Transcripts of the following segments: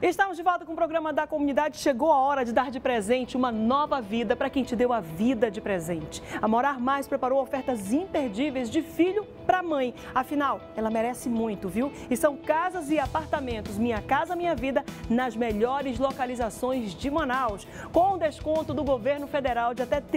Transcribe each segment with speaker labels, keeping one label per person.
Speaker 1: Estamos de volta com o programa da comunidade. Chegou a hora de dar de presente uma nova vida para quem te deu a vida de presente. A Morar Mais preparou ofertas imperdíveis de filho para mãe. Afinal, ela merece muito, viu? E são casas e apartamentos Minha Casa Minha Vida nas melhores localizações de Manaus. Com desconto do governo federal de até R$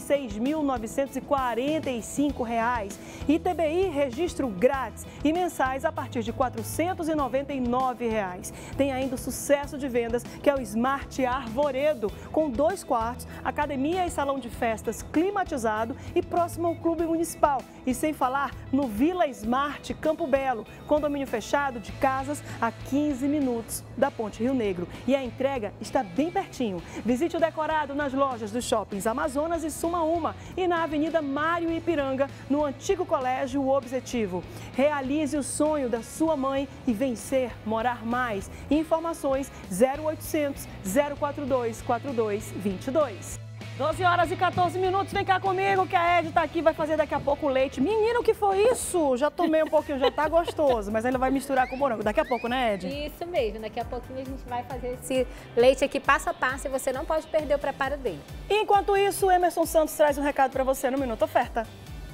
Speaker 1: 36.945. ITBI registro grátis e mensais a partir de R$ 499. Tem ainda o sucesso de vendas, que é o Smart Arvoredo, com 2 quartos, academia e salão de festas climatizado e próximo ao Clube Municipal. E sem falar no Vila Smart Campo Belo, condomínio fechado de casas a 15 minutos da Ponte Rio Negro. E a entrega está bem pertinho. Visite o decorado nas lojas dos shoppings Amazonas e Sumaúma e na Avenida Mário Ipiranga, no antigo Colégio Objetivo. Realize o sonho da sua mãe e vencer, morar mais. Informações 0800 042 4222. 12 horas e 14 minutos. Vem cá comigo que a Ed tá aqui, vai fazer daqui a pouco o leite. Menino, o que foi isso? Já tomei um pouquinho, já tá gostoso, mas ainda vai misturar com morango. Daqui a pouco, né, Ed?
Speaker 2: Isso mesmo, daqui a pouquinho a gente vai fazer esse leite aqui passo a passo e você não pode perder o preparo dele.
Speaker 1: Enquanto isso, o Emerson Santos traz um recado para você no Minuto Oferta.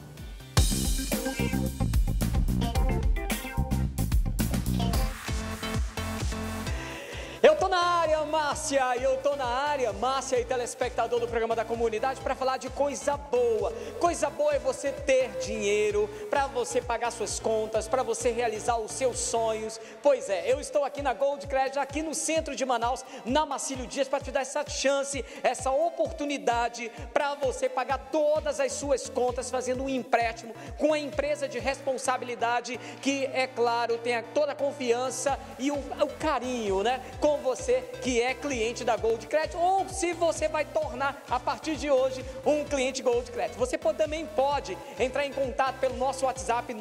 Speaker 3: Eu tô na área, Márcia, eu tô na área, Márcia e telespectador do programa da comunidade, para falar de coisa boa. Coisa boa é você ter dinheiro para você pagar suas contas, para você realizar os seus sonhos. Pois é, eu estou aqui na Gold Credit, aqui no centro de Manaus, na Marcílio Dias, para te dar essa chance, essa oportunidade para você pagar todas as suas contas fazendo um empréstimo com a empresa de responsabilidade que, é claro, tem toda a confiança e o carinho, né? Com você que é cliente da Gold Credit, ou se você vai tornar a partir de hoje um cliente Gold Credit. Você também pode entrar em contato pelo nosso WhatsApp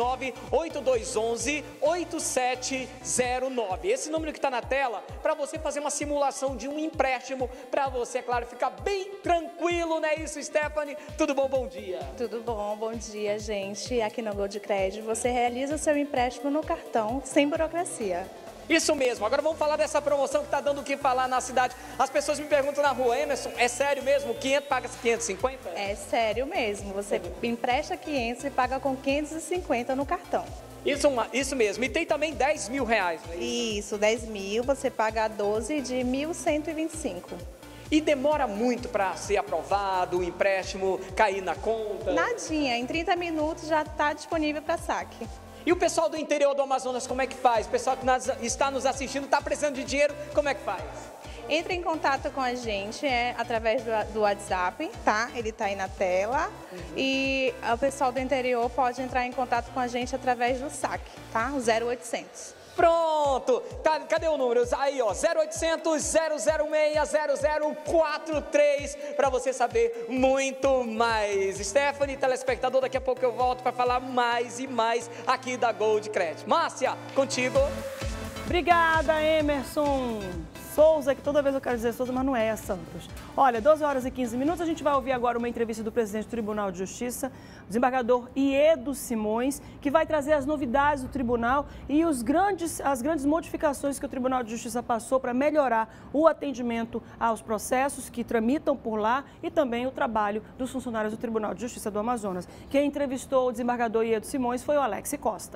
Speaker 3: 98211-8709. Esse número que está na tela para você fazer uma simulação de um empréstimo para você, é claro, ficar bem tranquilo, não é isso, Stephanie? Tudo bom? Bom dia.
Speaker 4: Tudo bom dia, gente. Aqui na Gold Credit você realiza o seu empréstimo no cartão sem burocracia.
Speaker 3: Isso mesmo, agora vamos falar dessa promoção que está dando o que falar na cidade. As pessoas me perguntam na rua, Emerson, é sério mesmo? 500 paga 550?
Speaker 4: É sério mesmo, você empresta 500 e paga com 550 no cartão.
Speaker 3: Isso mesmo, e tem também 10 mil reais, não é isso?
Speaker 4: Isso, 10 mil, você paga 12 de 1.125.
Speaker 3: E demora muito para ser aprovado, o empréstimo cair na conta?
Speaker 4: Nadinha, em 30 minutos já está disponível para saque.
Speaker 3: E o pessoal do interior do Amazonas, como é que faz? O pessoal que está nos assistindo, está precisando de dinheiro, como é que faz?
Speaker 4: Entre em contato com a gente através do WhatsApp, tá? Ele está aí na tela. E o pessoal do interior pode entrar em contato com a gente através do saque, tá? O 0800.
Speaker 3: Pronto! Cadê o número? Aí, ó, 0800 006 0043 para você saber muito mais. Stephanie, telespectador, daqui a pouco eu volto para falar mais e mais aqui da Gold Credit. Márcia, contigo.
Speaker 1: Obrigada, Emerson Souza, que toda vez eu quero dizer Souza, mas não é Santos. Olha, 12 horas e 15 minutos, a gente vai ouvir agora uma entrevista do presidente do Tribunal de Justiça, o desembargador Iedo Simões, que vai trazer as novidades do tribunal e as grandes modificações que o Tribunal de Justiça passou para melhorar o atendimento aos processos que tramitam por lá e também o trabalho dos funcionários do Tribunal de Justiça do Amazonas. Quem entrevistou o desembargador Iedo Simões foi o Alex Costa.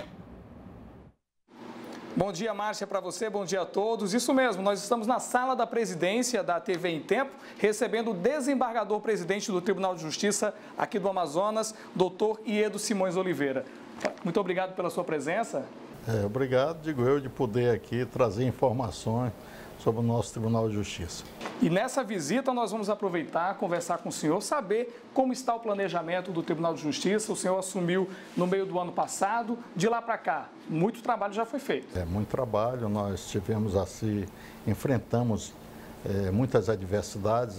Speaker 5: Bom dia, Márcia, para você, bom dia a todos. Isso mesmo, nós estamos na sala da presidência da TV em Tempo, recebendo o desembargador-presidente do Tribunal de Justiça aqui do Amazonas, doutor Iedo Simões Oliveira. Muito obrigado pela sua presença.
Speaker 6: Obrigado, digo eu, de poder aqui trazer informações sobre o nosso Tribunal de Justiça.
Speaker 5: E nessa visita nós vamos aproveitar, conversar com o senhor, saber como está o planejamento do Tribunal de Justiça. O senhor assumiu no meio do ano passado, de lá para cá, muito trabalho já foi feito.
Speaker 6: Muito trabalho, nós tivemos enfrentamos muitas adversidades.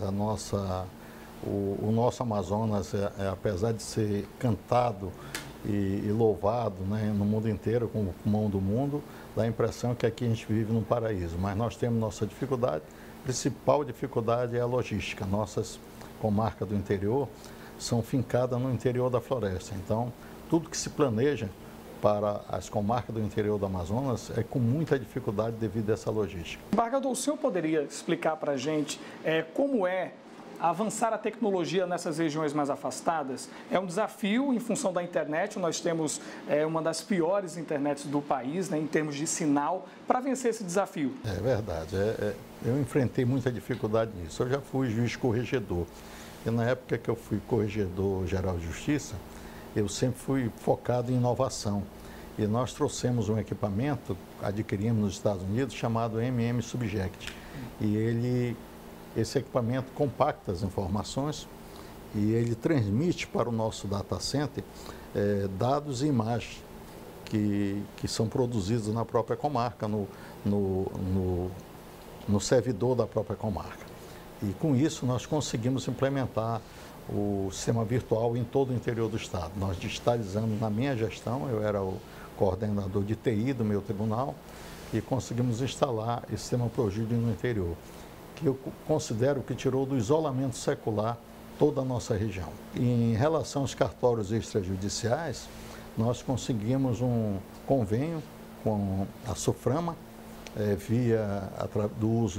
Speaker 6: O nosso Amazonas, apesar de ser cantado e louvado, né, no mundo inteiro como o pulmão do mundo, dá a impressão que aqui a gente vive num paraíso, mas nós temos nossa dificuldade. A principal dificuldade é a logística. Nossas comarcas do interior são fincadas no interior da floresta, então tudo que se planeja para as comarcas do interior do Amazonas é com muita dificuldade devido a essa logística.
Speaker 5: Embargador, o senhor poderia explicar para a gente como é avançar a tecnologia nessas regiões mais afastadas? É um desafio em função da internet. Nós temos uma das piores internets do país, né, em termos de sinal, para vencer esse desafio. É
Speaker 6: verdade. Eu enfrentei muita dificuldade nisso. Eu já fui juiz corregedor. E na época que eu fui corregedor-geral de justiça, eu sempre fui focado em inovação. E nós trouxemos um equipamento, adquirimos nos Estados Unidos, chamado MM Subject. E esse equipamento compacta as informações e ele transmite para o nosso data center dados e imagens que são produzidos na própria comarca, no servidor da própria comarca. E com isso nós conseguimos implementar o sistema virtual em todo o interior do estado. Nós digitalizamos na minha gestão, eu era o coordenador de TI do meu tribunal, e conseguimos instalar esse sistema Progídio no interior, que eu considero que tirou do isolamento secular toda a nossa região. Em relação aos cartórios extrajudiciais, nós conseguimos um convênio com a SUFRAMA, do uso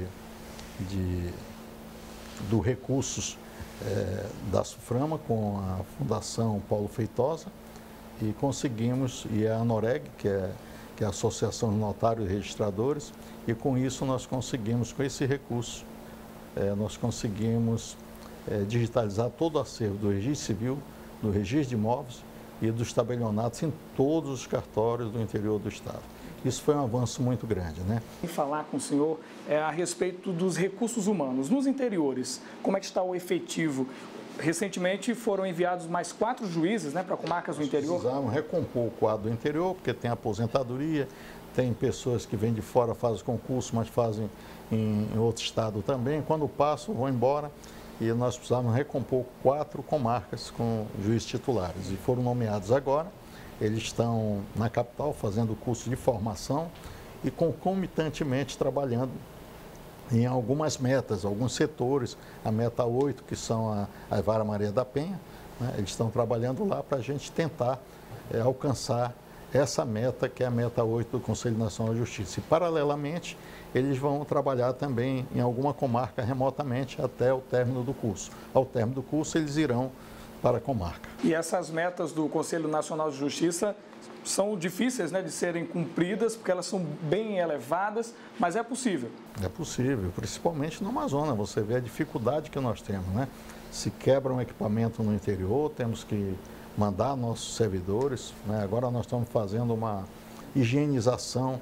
Speaker 6: do recursos da SUFRAMA com a Fundação Paulo Feitosa, e conseguimos, e a ANOREG, que é a Associação de Notários e Registradores, e com isso nós conseguimos, com esse recurso, nós conseguimos digitalizar todo o acervo do registro civil, do registro de imóveis e dos tabelionatos em todos os cartórios do interior do estado. Isso foi um avanço muito grande, né?
Speaker 5: E falar com o senhor a respeito dos recursos humanos. Nos interiores, como é que está o efetivo? Recentemente foram enviados mais 4 juízes, né, para comarcas do interior.
Speaker 6: Precisamos recompor o quadro do interior, porque tem aposentadoria, tem pessoas que vêm de fora, fazem concurso, mas fazem em outro estado também. Quando passam, vão embora. E nós precisamos recompor 4 comarcas com juízes titulares. E foram nomeados agora. Eles estão na capital fazendo o curso de formação e concomitantemente trabalhando em algumas metas, alguns setores, a meta 8, que são a Vara Maria da Penha, né? Eles estão trabalhando lá para a gente tentar alcançar essa meta, que é a meta 8 do Conselho Nacional de Justiça. E, paralelamente, eles vão trabalhar também em alguma comarca remotamente até o término do curso. Ao término do curso, eles irão para a comarca.
Speaker 5: E essas metas do Conselho Nacional de Justiça são difíceis, né, de serem cumpridas, porque elas são bem elevadas, mas é possível.
Speaker 6: É possível, principalmente no Amazonas. Você vê a dificuldade que nós temos, né? Se quebra um equipamento no interior, temos que mandar nossos servidores, né? Agora nós estamos fazendo uma higienização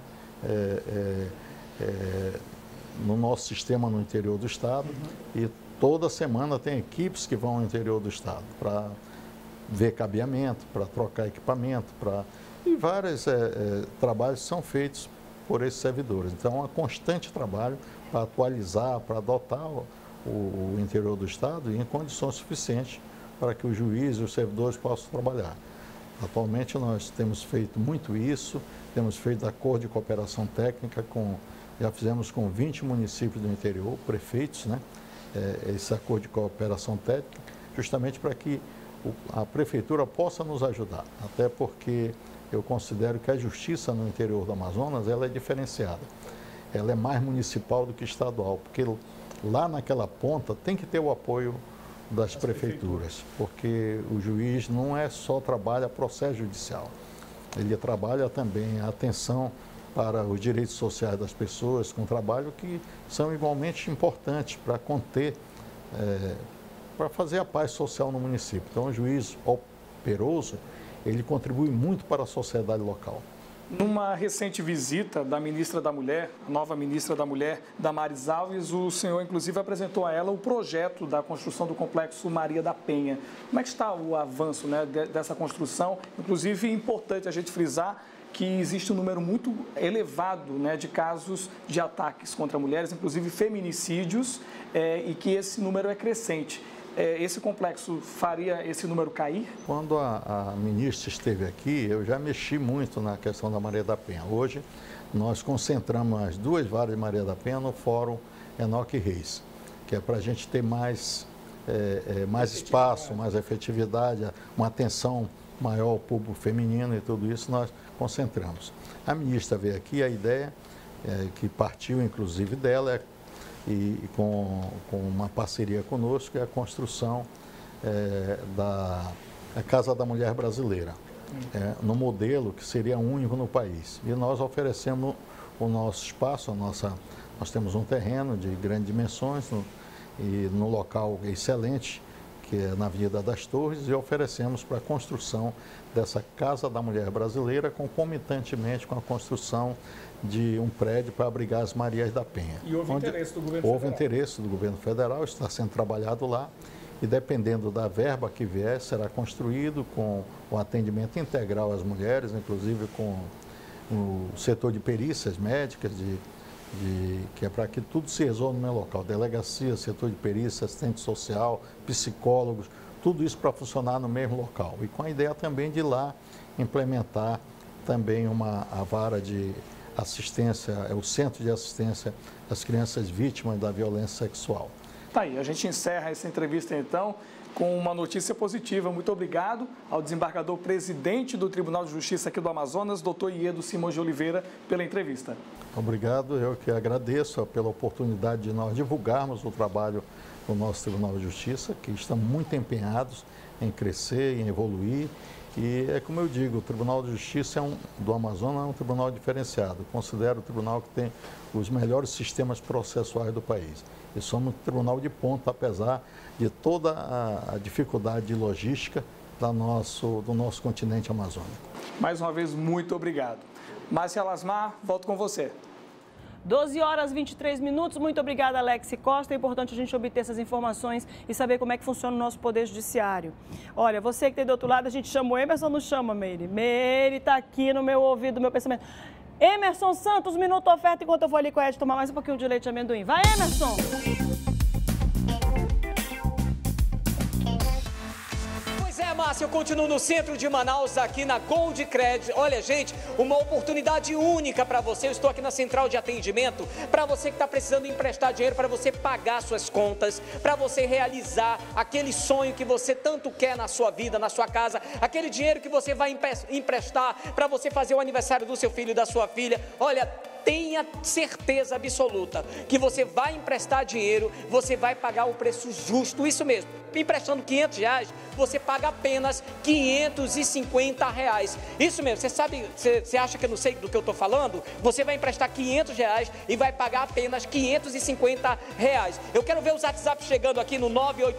Speaker 6: no nosso sistema no interior do estado, e toda semana tem equipes que vão ao interior do estado para ver cabeamento, para trocar equipamento, e vários trabalhos são feitos por esses servidores. Então, é um constante trabalho para atualizar, para adotar o interior do estado em condições suficientes para que os juízes e os servidores possam trabalhar. Atualmente, nós temos feito muito isso, temos feito acordo de cooperação técnica, já fizemos com 20 municípios do interior, prefeitos, né? Esse acordo de cooperação técnica, justamente para que a prefeitura possa nos ajudar, até porque eu considero que a justiça no interior do Amazonas ela é diferenciada. Ela é mais municipal do que estadual, porque lá naquela ponta tem que ter o apoio das prefeituras, porque o juiz não é só trabalha processo judicial, ele trabalha também a atenção para os direitos sociais das pessoas, com trabalho que são igualmente importantes para conter, para fazer a paz social no município. Então, o juiz operoso, ele contribui muito para a sociedade local.
Speaker 5: Numa recente visita da ministra da Mulher, a nova ministra da Mulher, Damares Alves, o senhor, inclusive, apresentou a ela o projeto da construção do Complexo Maria da Penha. Como é que está o avanço, né, dessa construção? Inclusive, é importante a gente frisar que existe um número muito elevado, né, de casos de ataques contra mulheres, inclusive feminicídios, e que esse número é crescente. Esse complexo faria esse número cair?
Speaker 6: Quando a ministra esteve aqui, eu já mexi muito na questão da Maria da Penha. Hoje, nós concentramos as 2 varas de Maria da Penha no Fórum Enoque Reis, que é para a gente ter mais espaço, mais efetividade, uma atenção maior público feminino e tudo isso nós concentramos. A ministra veio aqui, a ideia que partiu inclusive dela e com uma parceria conosco é a construção da Casa da Mulher Brasileira, no modelo que seria único no país. E nós oferecemos o nosso espaço, nós temos um terreno de grandes dimensões e no local excelente, que é na Avenida das Torres, e oferecemos para a construção dessa Casa da Mulher Brasileira, concomitantemente com a construção de um prédio para abrigar as Marias da Penha.
Speaker 5: E houve interesse do governo federal?
Speaker 6: Houve interesse do governo federal, está sendo trabalhado lá, e dependendo da verba que vier, será construído com o atendimento integral às mulheres, inclusive com o setor de perícias médicas, que é para que tudo se resolva no mesmo local. Delegacia, setor de perícia, assistente social, psicólogos, tudo isso para funcionar no mesmo local. E com a ideia também de ir lá implementar também a vara de assistência, o centro de assistência às crianças vítimas da violência sexual.
Speaker 5: Tá aí, a gente encerra essa entrevista então com uma notícia positiva. Muito obrigado ao desembargador presidente do Tribunal de Justiça aqui do Amazonas, doutor Iedo Simões de Oliveira, pela entrevista.
Speaker 6: Obrigado, eu que agradeço pela oportunidade de nós divulgarmos o trabalho do nosso Tribunal de Justiça, que estamos muito empenhados em crescer, em evoluir. E é como eu digo, o Tribunal de Justiça do Amazonas é um tribunal diferenciado. Considero o tribunal que tem os melhores sistemas processuais do país. E somos um tribunal de ponta, apesar de toda a dificuldade de logística do nosso continente amazônico.
Speaker 5: Mais uma vez, muito obrigado. Márcia Lasmar, volto com você.
Speaker 1: 12 horas e 23 minutos. Muito obrigada, Alex Costa. É importante a gente obter essas informações e saber como é que funciona o nosso Poder Judiciário. Olha, você que tem do outro lado, a gente chama o Emerson, não chama, Meire. Meire está aqui no meu ouvido, no meu pensamento. Emerson Santos, minuto oferta, enquanto eu vou ali com a Ed tomar mais um pouquinho de leite de amendoim. Vai, Emerson!
Speaker 3: Márcia, eu continuo no centro de Manaus, aqui na Gold Credit. Olha, gente, uma oportunidade única para você. Eu estou aqui na central de atendimento para você que está precisando emprestar dinheiro, para você pagar suas contas, para você realizar aquele sonho que você tanto quer na sua vida, na sua casa, aquele dinheiro que você vai emprestar para você fazer o aniversário do seu filho e da sua filha. Olha, tenha certeza absoluta que você vai emprestar dinheiro, você vai pagar o preço justo, isso mesmo. Emprestando R$500, você paga apenas R$550. Isso mesmo, você sabe, você acha que eu não sei do que eu estou falando? Você vai emprestar R$500 e vai pagar apenas R$550. Eu quero ver os WhatsApp chegando aqui no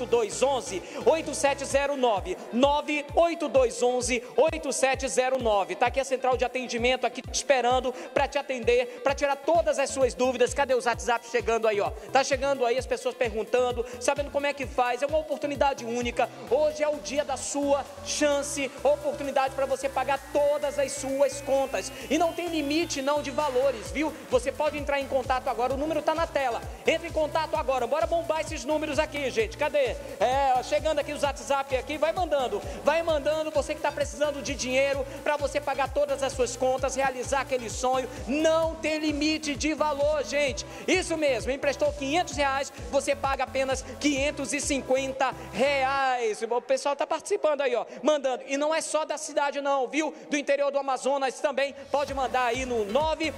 Speaker 3: 98211-8709. 98211-8709. Está aqui a central de atendimento, aqui te esperando para te atender, para tirar todas as suas dúvidas. Cadê os WhatsApp chegando aí, ó? Tá chegando aí as pessoas perguntando, sabendo como é que faz. É uma oportunidade única. Hoje é o dia da sua chance, oportunidade para você pagar todas as suas contas. E não tem limite não de valores, viu? Você pode entrar em contato agora, o número tá na tela. Entre em contato agora, bora bombar esses números aqui, gente. Cadê? Chegando aqui os WhatsApp aqui, vai mandando, você que está precisando de dinheiro para você pagar todas as suas contas, realizar aquele sonho. Não tem limite de valor, gente. Isso mesmo, emprestou R$500, você paga apenas R$550. O pessoal está participando aí, ó, mandando. E não é só da cidade não, viu? Do interior do Amazonas também, pode mandar aí no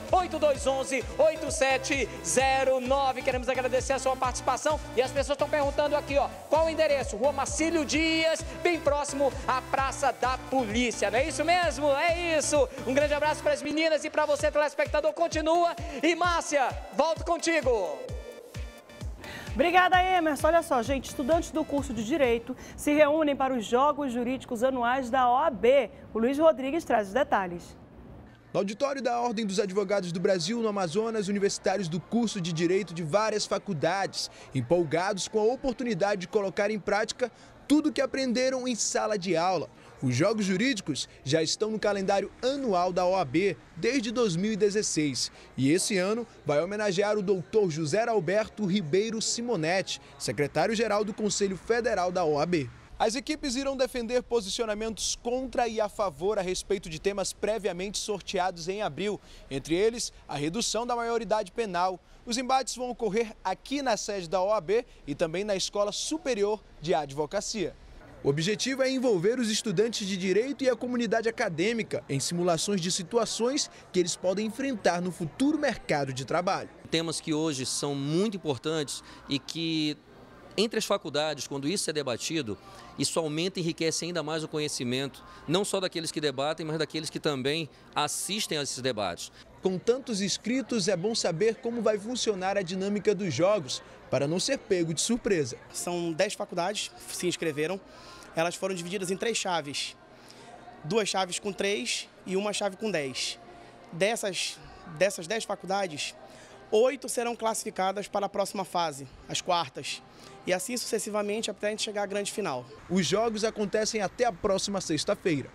Speaker 3: 98211-8709. Queremos agradecer a sua participação. E as pessoas estão perguntando aqui, ó, qual o endereço? Rua Marcílio Dias, bem próximo à Praça da Polícia. Não é isso mesmo? É isso. Um grande abraço para as meninas e para você, telespectador. Continua. E Márcia, volto contigo.
Speaker 1: Obrigada, Emerson. Olha só, gente, estudantes do curso de Direito se reúnem para os Jogos Jurídicos Anuais da OAB. O Luiz Rodrigues traz os detalhes.
Speaker 7: No auditório da Ordem dos Advogados do Brasil, no Amazonas, universitários do curso de Direito de várias faculdades, empolgados com a oportunidade de colocar em prática tudo o que aprenderam em sala de aula. Os Jogos Jurídicos já estão no calendário anual da OAB desde 2016. E esse ano vai homenagear o doutor José Alberto Ribeiro Simonetti, secretário-geral do Conselho Federal da OAB. As equipes irão defender posicionamentos contra e a favor a respeito de temas previamente sorteados em abril, entre eles a redução da maioridade penal. Os embates vão ocorrer aqui na sede da OAB e também na Escola Superior de Advocacia. O objetivo é envolver os estudantes de direito e a comunidade acadêmica em simulações de situações que eles podem enfrentar no futuro mercado de trabalho.
Speaker 8: Temas que hoje são muito importantes e que, entre as faculdades, quando isso é debatido, isso aumenta e enriquece ainda mais o conhecimento, não só daqueles que debatem, mas daqueles que também assistem a esses debates.
Speaker 7: Com tantos inscritos, é bom saber como vai funcionar a dinâmica dos jogos, para não ser pego de surpresa.
Speaker 9: São 10 faculdades que se inscreveram, elas foram divididas em 3 chaves. 2 chaves com 3 e uma chave com 10. Dessas 10 faculdades, 8 serão classificadas para a próxima fase, as quartas. E assim sucessivamente até a gente chegar à grande final.
Speaker 7: Os jogos acontecem até a próxima sexta-feira.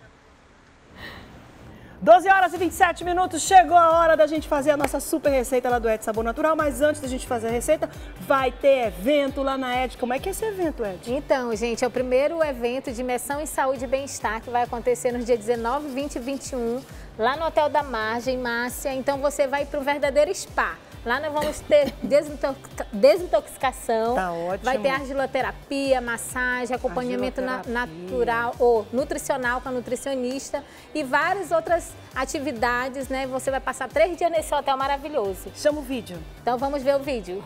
Speaker 1: 12 horas e 27 minutos, chegou a hora da gente fazer a nossa super receita lá do Ed Sabor Natural, mas antes da gente fazer a receita, vai ter evento lá na Ed. Como é que é esse evento, Ed?
Speaker 2: Então, gente, é o primeiro evento de imersão em saúde e bem-estar que vai acontecer nos dias 19, 20 e 21, lá no Hotel da Margem, Márcia. Então, você vai para um verdadeiro spa. Lá nós vamos ter desintoxicação,
Speaker 1: tá ótimo.
Speaker 2: Vai ter argiloterapia, massagem, acompanhamento natural ou nutricional com a nutricionista e várias outras atividades, né? Você vai passar 3 dias nesse hotel maravilhoso.
Speaker 1: Chama o vídeo.
Speaker 2: Então vamos ver o vídeo.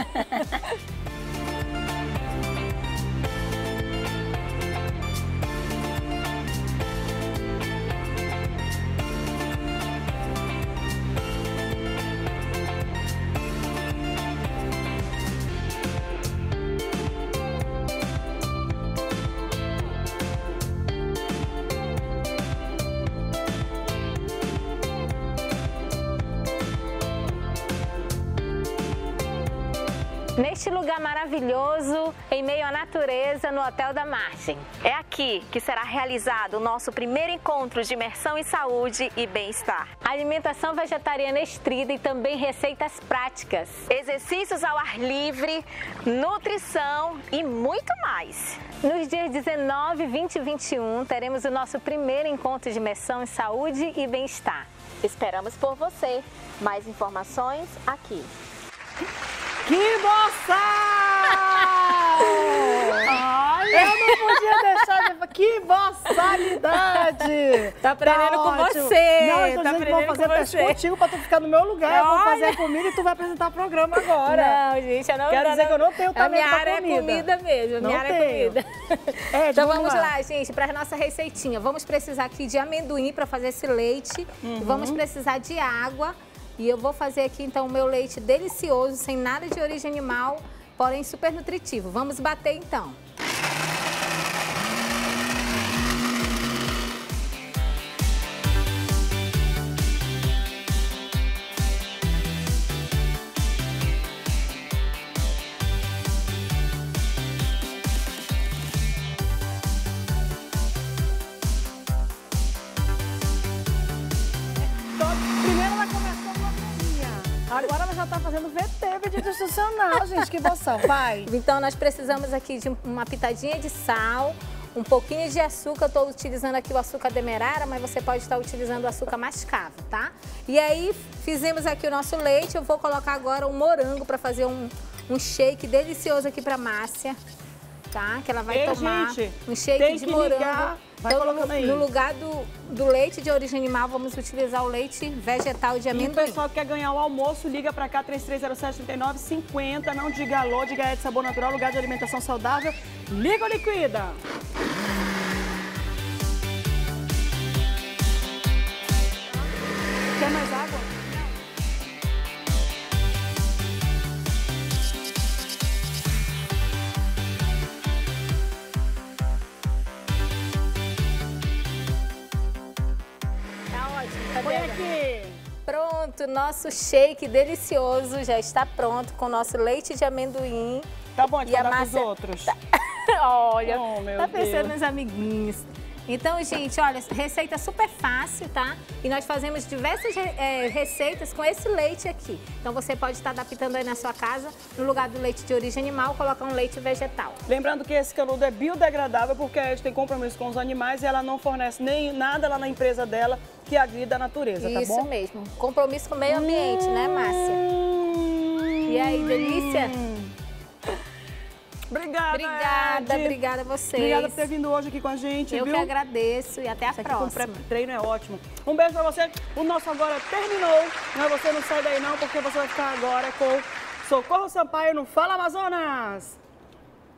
Speaker 2: Neste lugar maravilhoso, em meio à natureza, no Hotel da Margem.
Speaker 10: É aqui que será realizado o nosso primeiro encontro de imersão em saúde e bem-estar.
Speaker 2: Alimentação vegetariana estrita e também receitas práticas.
Speaker 10: Exercícios ao ar livre, nutrição e muito mais.
Speaker 2: Nos dias 19, 20 e 21, teremos o nosso primeiro encontro de imersão em saúde e bem-estar.
Speaker 10: Esperamos por você. Mais informações aqui.
Speaker 1: Que boçal! Olha, eu não podia deixar de... Que boçalidade!
Speaker 2: Tá aprendendo com você!
Speaker 1: Não, eu tô dizendo que vou fazer teste contigo pra tu ficar no meu lugar. Eu vou fazer a comida e tu vai apresentar o programa agora.
Speaker 2: Não, gente, eu não...
Speaker 1: Quero dizer que eu não tenho talento pra comida.
Speaker 2: A minha área é comida mesmo, a minha área é comida. Então vamos lá, gente, pra nossa receitinha. Vamos precisar aqui de amendoim pra fazer esse leite. Vamos precisar de água. E eu vou fazer aqui, então, o meu leite delicioso, sem nada de origem animal, porém super nutritivo. Vamos bater, então.
Speaker 1: Agora ela já está fazendo VT, pedido institucional, gente, que boção. Vai.
Speaker 2: Então, nós precisamos aqui de uma pitadinha de sal, um pouquinho de açúcar. Eu estou utilizando aqui o açúcar demerara, mas você pode estar utilizando o açúcar mascavo, tá? E aí, fizemos aqui o nosso leite. Eu vou colocar agora um morango para fazer um shake delicioso aqui para Márcia, tá? Que ela vai tomar um shake de morango. Então, no lugar do leite de origem animal, vamos utilizar o leite vegetal de amendoim.
Speaker 1: E o pessoal que quer ganhar o almoço, liga pra cá, 3307-3950. Não diga alô, diga Ed Sabor Natural, lugar de alimentação saudável. Liga ou liquida? Quer mais água? Põe aqui.
Speaker 2: Pronto, nosso shake delicioso já está pronto com o nosso leite de amendoim.
Speaker 1: Tá bom de falar com os outros?
Speaker 2: Olha, tá pensando nos amiguinhos. Então, gente, olha, receita super fácil, tá? E nós fazemos diversas receitas com esse leite aqui. Então, você pode estar adaptando aí na sua casa, no lugar do leite de origem animal, colocar um leite vegetal.
Speaker 1: Lembrando que esse canudo é biodegradável, porque a gente tem compromisso com os animais e ela não fornece nem nada lá na empresa dela que agrida a natureza, tá bom?
Speaker 2: Isso mesmo. Compromisso com o meio ambiente, né, Márcia? E aí, delícia?
Speaker 1: Obrigada,
Speaker 2: Obrigada a vocês.
Speaker 1: Obrigada por ter vindo hoje aqui com a gente,
Speaker 2: Eu
Speaker 1: viu?
Speaker 2: que agradeço e até a próxima.
Speaker 1: Com pré-treino é ótimo. Um beijo pra você. O nosso agora terminou, mas você não sai daí não, porque você vai ficar agora com Socorro Sampaio no Fala Amazonas.